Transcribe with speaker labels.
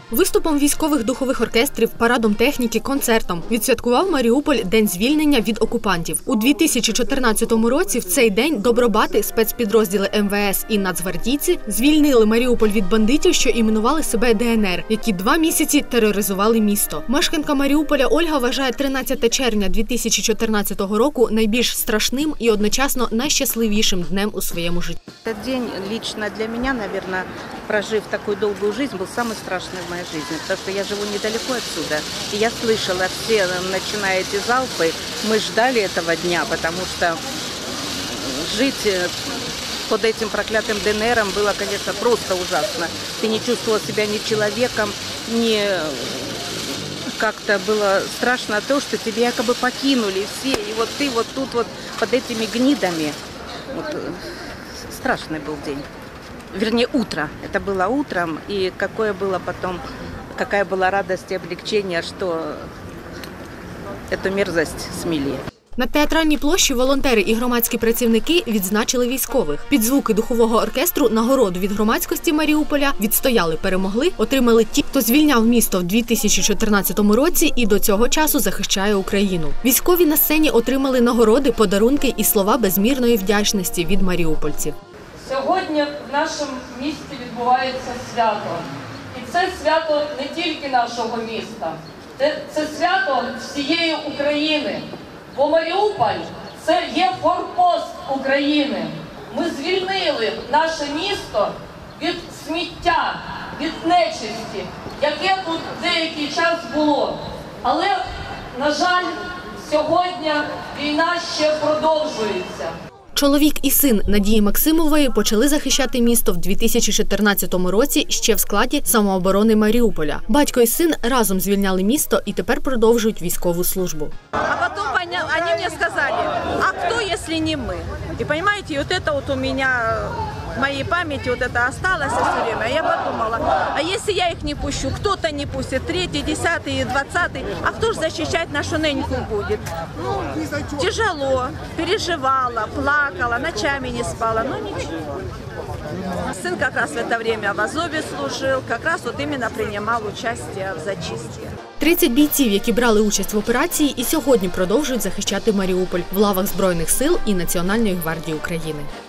Speaker 1: Виступом військових духових оркестрів, парадом техніки, концертом відсвяткував Маріуполь День звільнення від окупантів. У 2014 році в цей день добробати, спецпідрозділи МВС і нацгвардійці звільнили Маріуполь від бандитів, що іменували себе ДНР, які 2 місяці тероризували місто. Мешканка Маріуполя Ольга вважає 13 червня 2014 року найбільш страшним і одночасно найщасливішим днем у своєму житті.
Speaker 2: Цей день лично для мене, мабуть, прожив таку довгу життя, був самый страшный в моей жизни, потому что я живу недалеко отсюда, и я слышала все, начиная эти залпы, мы ждали этого дня, потому что жить под этим проклятым ДНРом было, конечно, просто ужасно. Ты не чувствовала себя ни человеком, ни как-то было страшно то, что тебя якобы покинули все, и вот ты вот тут вот под этими гнидами. Вот, страшный был день. Вернее, утро. Это было утром, и какая была радость и облегчение, что эту мерзость смели.
Speaker 1: На театральній площі волонтери і громадські працівники відзначили військових. Під звуки духового оркестру нагороду від громадськості Маріуполя відстояли, перемогли, отримали ті, хто звільняв місто в 2014 році і до цього часу захищає Україну. Військові на сцені отримали нагороди, подарунки і слова безмірної вдячності від маріупольців.
Speaker 3: Сьогодні в нашому місті відбувається свято. І це свято не тільки нашого міста, це свято всієї України. Бо Маріуполь – це є форпост України. Ми звільнили наше місто від сміття, від нечисті, яке тут деякий час було. Але, на жаль, сьогодні війна ще продовжується.
Speaker 1: Чоловік і син Надії Максимової почали захищати місто в 2014 році ще в складі самооборони Маріуполя. Батько і син разом звільняли місто і тепер продовжують військову службу.
Speaker 4: А потім вони мені сказали, а хто, якщо не ми? І розумієте, от це от у мене в моей памяти вот это осталось все время. Я подумала, а если я их не пущу, кто-то не пустит, 3-й, 10-й, 20-й, а кто же защищать нашу неньку будет? Ну, тяжело, переживала, плакала, ночами не спала, но ничего. Сын как раз в это время в Азове служил, как раз вот именно принимал участие в зачистке.
Speaker 1: 30 бійців, які брали участь в операції, і сьогодні продовжують захищати Маріуполь в лавах Збройних сил і Національної гвардії України.